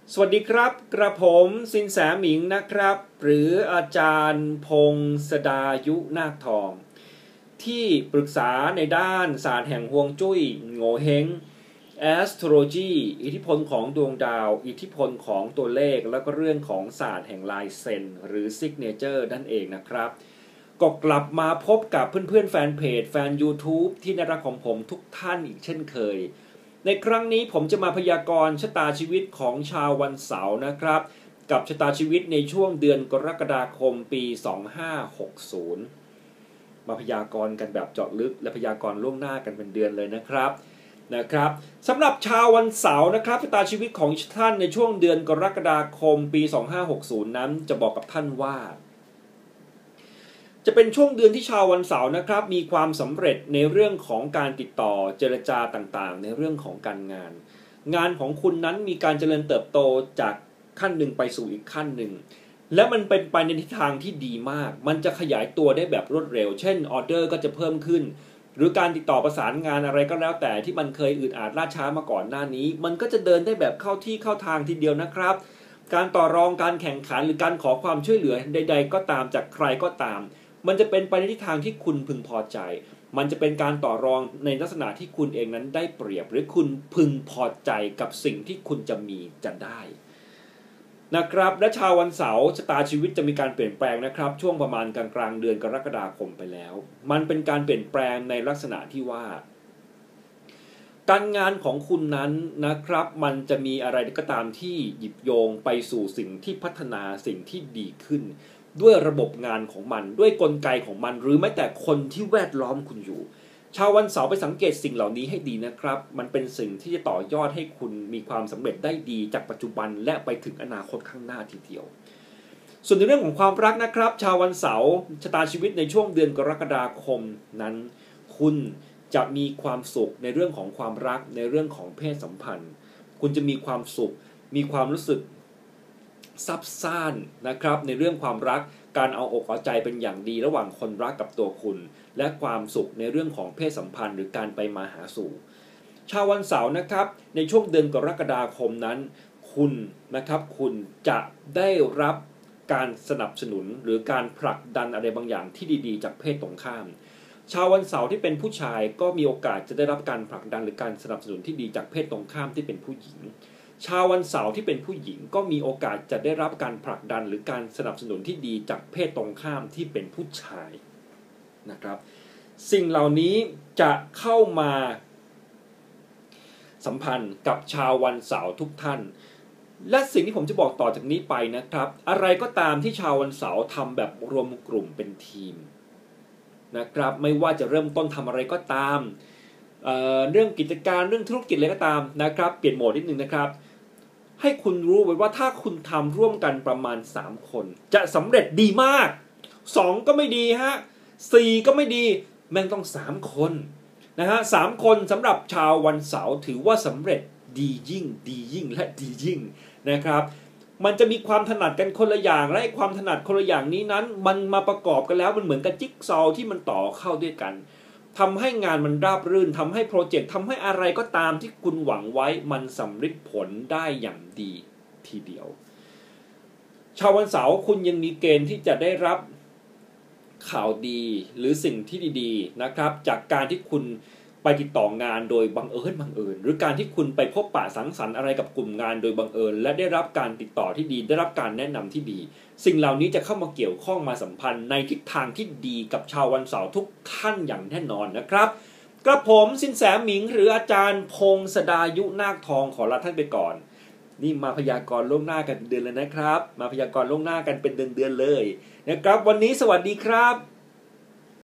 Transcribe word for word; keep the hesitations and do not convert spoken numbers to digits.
สวัสดีครับกระผมสินแสหมิงนะครับหรืออาจารย์พงศดายุนาคทองที่ปรึกษาในด้านศาสตร์แห่งฮวงจุ้ยโง่เฮง Astrology อิทธิพลของดวงดาวอิทธิพลของตัวเลขแล้วก็เรื่องของศาสตร์แห่งลายเซ็นหรือ Signature นั่นเองนะครับก็กลับมาพบกับเพื่อนๆแฟนเพจแฟน YouTube ที่น่ารักของผมทุกท่านอีกเช่นเคยในครั้งนี้ผมจะมาพยากรณ์ชะตาชีวิตของชาววันเสาร์นะครับกับชะตาชีวิตในช่วงเดือนกรกฎาคมปีสองพันห้าร้อยหกสิบมาพยากรณ์กันแบบเจาะลึกและพยากรณ์ล่วงหน้ากันเป็นเดือนเลยนะครับนะครับสำหรับชาววันเสาร์นะครับชะตาชีวิตของท่านในช่วงเดือนกรกฎาคมปีสองพันห้าร้อยหกสิบนั้นจะบอกกับท่านว่าจะเป็นช่วงเดือนที่ชาววันเสาร์นะครับมีความสำเร็จในเรื่องของการติดต่อเจรจาต่างๆในเรื่องของการงานงานของคุณนั้นมีการเจริญเติบโตจากขั้นหนึ่งไปสู่อีกขั้นหนึ่งและมันเป็นไปในทิศทางที่ดีมากมันจะขยายตัวได้แบบรวดเร็วเช่นออเดอร์ก็จะเพิ่มขึ้นหรือการติดต่อประสานงานอะไรก็แล้วแต่ที่มันเคยอืดอาดล่าช้ามาก่อนหน้านี้มันก็จะเดินได้แบบเข้าที่เข้าทางทีเดียวนะครับการต่อรองการแข่งขันหรือการขอความช่วยเหลือใดๆก็ตามจากใครก็ตามมันจะเป็นไปในทิศทางที่คุณพึงพอใจมันจะเป็นการต่อรองในลักษณะที่คุณเองนั้นได้เปรียบหรือคุณพึงพอใจกับสิ่งที่คุณจะมีจะได้นะครับและชาววันเสาร์ชะตาชีวิตจะมีการเปลี่ยนแปลงนะครับช่วงประมาณกลางกลางเดือนกรกฎาคมไปแล้วมันเป็นการเปลี่ยนแปลงในลักษณะที่ว่าการงานของคุณนั้นนะครับมันจะมีอะไรก็ตามที่หยิบโยงไปสู่สิ่งที่พัฒนาสิ่งที่ดีขึ้นด้วยระบบงานของมันด้วยกลไกของมันหรือแม้แต่คนที่แวดล้อมคุณอยู่ชาววันเสาร์ไปสังเกตสิ่งเหล่านี้ให้ดีนะครับมันเป็นสิ่งที่จะต่อยอดให้คุณมีความสำเร็จได้ดีจากปัจจุบันและไปถึงอนาคตข้างหน้าทีเดียวส่วนในเรื่องของความรักนะครับชาววันเสาร์ชะตาชีวิตในช่วงเดือนกรกฎาคมนั้นคุณจะมีความสุขในเรื่องของความรักในเรื่องของเพศสัมพันธ์คุณจะมีความสุขมีความรู้สึกซับซ่านนะครับในเรื่องความรักการเอาอกเอาใจเป็นอย่างดีระหว่างคนรักกับตัวคุณและความสุขในเรื่องของเพศสัมพันธ์หรือการไปมาหาสู่ชาววันเสาร์นะครับในช่วงเดือนกรกฎาคมนั้นคุณนะครับคุณจะได้รับการสนับสนุนหรือการผลักดันอะไรบางอย่างที่ดีๆจากเพศตรงข้ามชาววันเสาร์ที่เป็นผู้ชายก็มีโอกาสจะได้รับการผลักดันหรือการสนับสนุนที่ดีจากเพศตรงข้ามที่เป็นผู้หญิงชาววันเสาร์ที่เป็นผู้หญิงก็มีโอกาสจะได้รับการผลักดันหรือการสนับสนุนที่ดีจากเพศตรงข้ามที่เป็นผู้ชายนะครับสิ่งเหล่านี้จะเข้ามาสัมพันธ์กับชาววันเสาร์ทุกท่านและสิ่งที่ผมจะบอกต่อจากนี้ไปนะครับอะไรก็ตามที่ชาววันเสาร์ทำแบบรวมกลุ่มเป็นทีมนะครับไม่ว่าจะเริ่มต้นทำอะไรก็ตามเอ่อเรื่องกิจการเรื่องธุรกิจอะไรก็ตามนะครับเปลี่ยนโหมดนิดนึงนะครับให้คุณรู้ไว้ว่าถ้าคุณทำร่วมกันประมาณสามคนจะสำเร็จดีมากสองก็ไม่ดีฮะสี่ก็ไม่ดีแม่งต้องสามคนนะฮะสามคนสำหรับชาววันเสาร์ถือว่าสำเร็จดียิ่งดียิ่งและดียิ่งนะครับมันจะมีความถนัดกันคนละอย่างและความถนัดคนละอย่างนี้นั้นมันมาประกอบกันแล้วมันเหมือนกับจิ๊กซอว์ที่มันต่อเข้าด้วยกันทำให้งานมันราบรื่นทำให้โปรเจกต์ทำให้อะไรก็ตามที่คุณหวังไว้มันสำเร็จผลได้อย่างดีทีเดียวชาววันเสาร์คุณยังมีเกณฑ์ที่จะได้รับข่าวดีหรือสิ่งที่ดีๆนะครับจากการที่คุณไปติดต่องานโดยบังเอิญบังเอิญหรือการที่คุณไปพบปะสังสรรค์อะไรกับกลุ่มงานโดยบังเอิญและได้รับการติดต่อที่ดีได้รับการแนะนำที่ดีสิ่งเหล่านี้จะเข้ามาเกี่ยวข้องมาสัมพันธ์ในทิศทางที่ดีกับชาววันเสาร์ทุกท่านอย่างแน่นอนนะครับกระผมสินแสหมิงหรืออาจารย์พงศดายุนาคทองขอลาท่านไปก่อนนี่มาพยากรณ์ล่วงหน้ากันเป็นเดือนเลยนะครับมาพยากรณ์ล่วงหน้ากันเป็นเดือนๆเลยนะครับวันนี้สวัสดีครับ